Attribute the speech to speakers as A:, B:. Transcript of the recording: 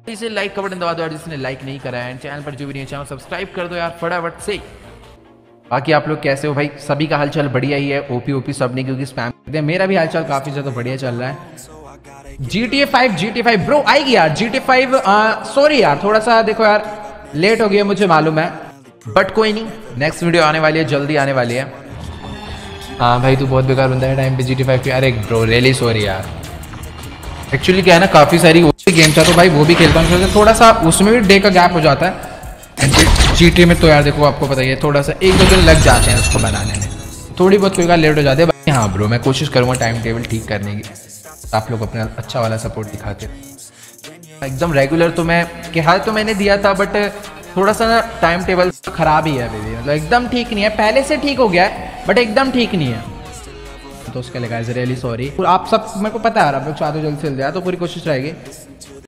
A: इसे लाइक का बटन दबा दो यार जिसने लाइक नहीं करा है, चैनल पर जो भी नहीं है चैनल सब्सक्राइब कर दो यार फटाफट से। बाकी आप लोग कैसे हो भाई? सभी का हालचाल बढ़िया ही है। ओपी सब नहीं क्योंकि स्पैम करते हैं। मेरा भी हालचाल काफी ज्यादा बढ़िया चल रहा है। GTA 5 ब्रो आएगी यार। GTA 5 सॉरी यार थोड़ा सा देखो यार लेट हो गया मुझे मालूम है, बट कोई नहीं, नेक्स्ट वीडियो आने वाली है, जल्दी आने वाली है। हाँ भाई तू बहुत बेकार बंदा है टाइम पे GTA 5 की। अरे ब्रो रियली सॉरी यार। एक्चुअली क्या है ना, काफ़ी सारी गेम था तो भाई वो भी खेलता हूँ, थोड़ा सा उसमें भी डे का गैप हो जाता है। एंड GTA में तो यार देखो आपको पता ही है थोड़ा सा 1-2 दिन लग जाते हैं उसको बनाने में, थोड़ी बहुत कोई बार लेट हो जाते हैं। हाँ ब्रो मैं कोशिश करूँगा टाइम टेबल ठीक करने की, आप लोग अपना अच्छा वाला सपोर्ट दिखाते। एकदम रेगुलर तो मैं कहा तो मैंने दिया था, बट थोड़ा सा ना टाइम टेबल ख़राब ही है बेबी, मतलब एकदम ठीक नहीं है। पहले से ठीक हो गया है बट एकदम ठीक नहीं है, तो उसके लिए गाइस रियली सॉरी। आप सब मेरे को पता है आप लोग चाहते हो जल्द से जल्द, तो पूरी कोशिश रहेगी।